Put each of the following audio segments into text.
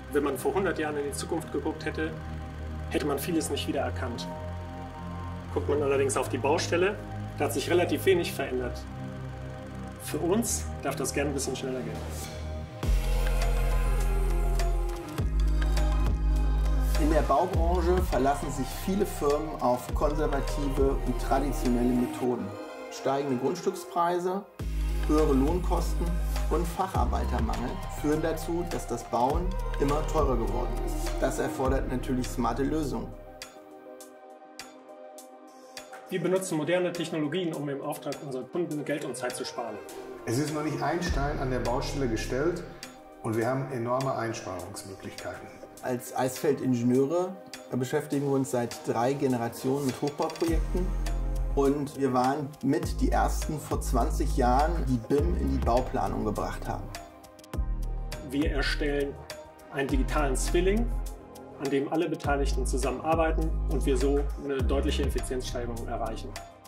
Wenn man vor 100 Jahren in die Zukunft geguckt hätte, hätte man vieles nicht wieder erkannt. Guckt man allerdings auf die Baustelle, da hat sich relativ wenig verändert. Für uns darf das gerne ein bisschen schneller gehen. In der Baubranche verlassen sich viele Firmen auf konservative und traditionelle Methoden. Steigende Grundstückspreise, höhere Lohnkosten und Facharbeitermangel führen dazu, dass das Bauen immer teurer geworden ist. Das erfordert natürlich smarte Lösungen. Wir benutzen moderne Technologien, um im Auftrag unserer Kunden Geld und Zeit zu sparen. Es ist noch nicht ein Stein an der Baustelle gestellt und wir haben enorme Einsparungsmöglichkeiten. Als Eisfeld-Ingenieure beschäftigen wir uns seit 3 Generationen mit Hochbauprojekten. Und wir waren mit die ersten vor 20 Jahren, die BIM in die Bauplanung gebracht haben. Wir erstellen einen digitalen Zwilling, an dem alle Beteiligten zusammenarbeiten und wir so eine deutliche Effizienzsteigerung erreichen.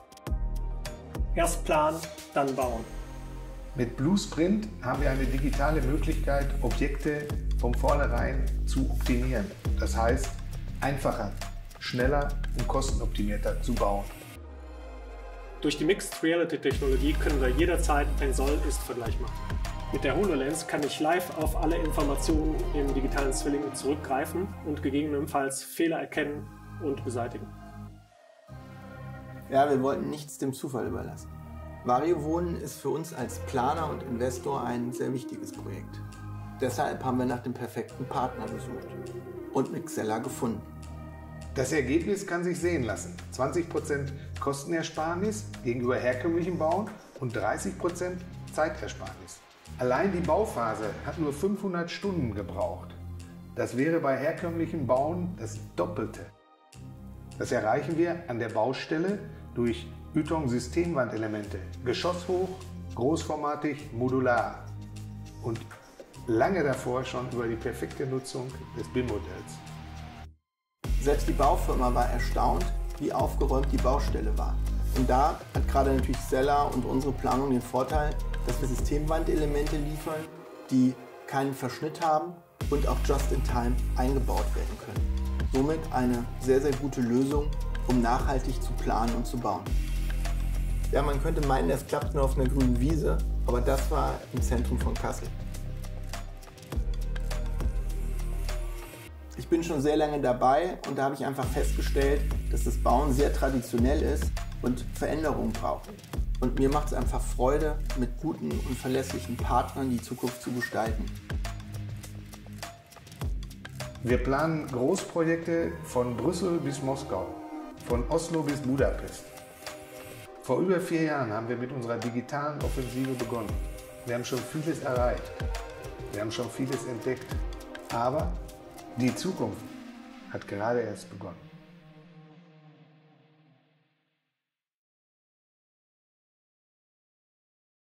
Erst planen, dann bauen. Mit Bluesprint haben wir eine digitale Möglichkeit, Objekte von vornherein zu optimieren. Das heißt, einfacher, schneller und kostenoptimierter zu bauen. Durch die Mixed Reality Technologie können wir jederzeit einen Soll-Ist-Vergleich machen. Mit der HoloLens kann ich live auf alle Informationen im digitalen Zwilling zurückgreifen und gegebenenfalls Fehler erkennen und beseitigen. Ja, wir wollten nichts dem Zufall überlassen. Variowohnen ist für uns als Planer und Investor ein sehr wichtiges Projekt. Deshalb haben wir nach dem perfekten Partner gesucht und Mixella gefunden. Das Ergebnis kann sich sehen lassen. 20% Kostenersparnis gegenüber herkömmlichem Bauen und 30% Zeitersparnis. Allein die Bauphase hat nur 500 Stunden gebraucht. Das wäre bei herkömmlichem Bauen das Doppelte. Das erreichen wir an der Baustelle durch Ytong-Systemwandelemente, geschosshoch, großformatig, modular und lange davor schon über die perfekte Nutzung des BIM-Modells. Selbst die Baufirma war erstaunt, wie aufgeräumt die Baustelle war. Und da hat gerade natürlich Sella und unsere Planung den Vorteil, dass wir Systemwandelemente liefern, die keinen Verschnitt haben und auch just in time eingebaut werden können. Somit eine sehr, sehr gute Lösung, um nachhaltig zu planen und zu bauen. Ja, man könnte meinen, das klappt nur auf einer grünen Wiese, aber das war im Zentrum von Kassel. Ich bin schon sehr lange dabei und da habe ich einfach festgestellt, dass das Bauen sehr traditionell ist und Veränderungen braucht. Und mir macht es einfach Freude, mit guten und verlässlichen Partnern die Zukunft zu gestalten. Wir planen Großprojekte von Brüssel bis Moskau, von Oslo bis Budapest. Vor über 4 Jahren haben wir mit unserer digitalen Offensive begonnen. Wir haben schon vieles erreicht, wir haben schon vieles entdeckt, aber die Zukunft hat gerade erst begonnen.